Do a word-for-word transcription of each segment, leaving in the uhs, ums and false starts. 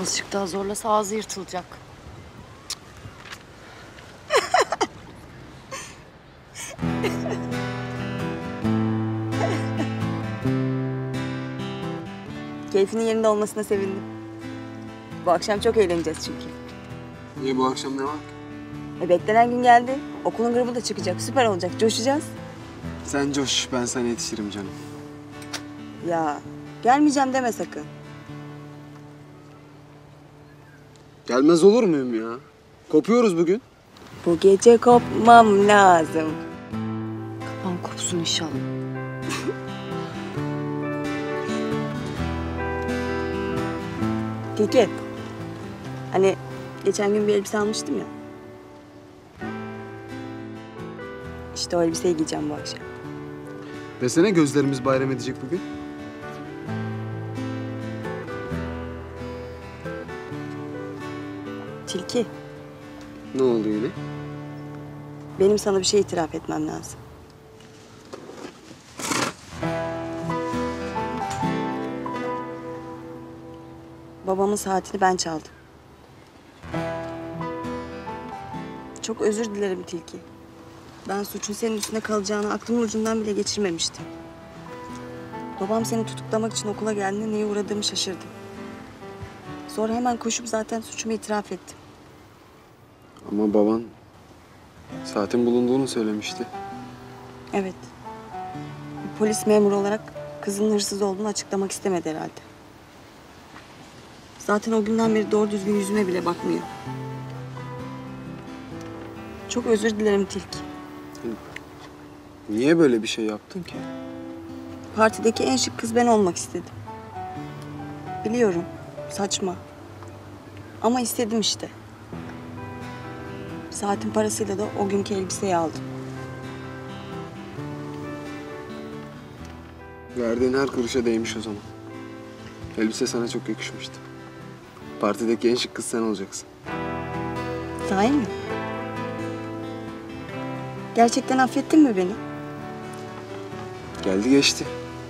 Azıcık daha zorlasa ağzı yırtılacak. Keyfinin yerinde olmasına sevindim. Bu akşam çok eğleneceğiz çünkü. Niye, bu akşam ne var? E, beklenen gün geldi. Okulun grubu da çıkacak. Süper olacak. Coşacağız. Sen coş, ben sana yetişirim canım. Ya gelmeyeceğim deme sakın. Gelmez olur muyum ya? Kopuyoruz bugün. Bu gece kopmam lazım. Kafam kopsun inşallah. Tilki. Hani geçen gün bir elbise almıştım ya. İşte o elbiseyi giyeceğim bu akşam. Desene, gözlerimiz bayram edecek bugün. Tilki, Ne oldu yine? benim sana bir şey itiraf etmem lazım. Babamın saatini ben çaldım. Çok özür dilerim Tilki. Ben suçun senin üstüne kalacağını aklımın ucundan bile geçirmemiştim. Babam seni tutuklamak için okula geldiğinde neye uğradığımı şaşırdım. Sonra hemen koşup zaten suçumu itiraf ettim. Ama baban saatin bulunduğunu söylemişti. Evet. Bir polis memuru olarak kızının hırsız olduğunu açıklamak istemedi herhalde. Zaten o günden beri doğru düzgün yüzüme bile bakmıyor. Çok özür dilerim Tilki. Niye böyle bir şey yaptın ki? Partideki en şık kız ben olmak istedim. Biliyorum, saçma. Ama istedim işte. Saatin parasıyla da o günkü elbiseyi aldım. Verdiğin her kuruşa değmiş o zaman. Elbise sana çok yakışmıştı. Partideki en şık kız sen olacaksın. Sahi mi? Gerçekten affettin mi beni? Geldi geçti.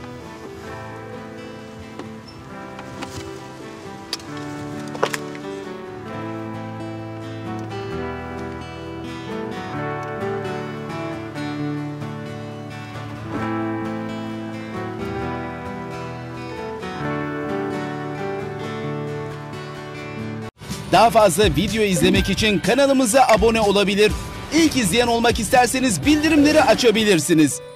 Daha fazla video izlemek için kanalımıza abone olabilir. İlk izleyen olmak isterseniz bildirimleri açabilirsiniz.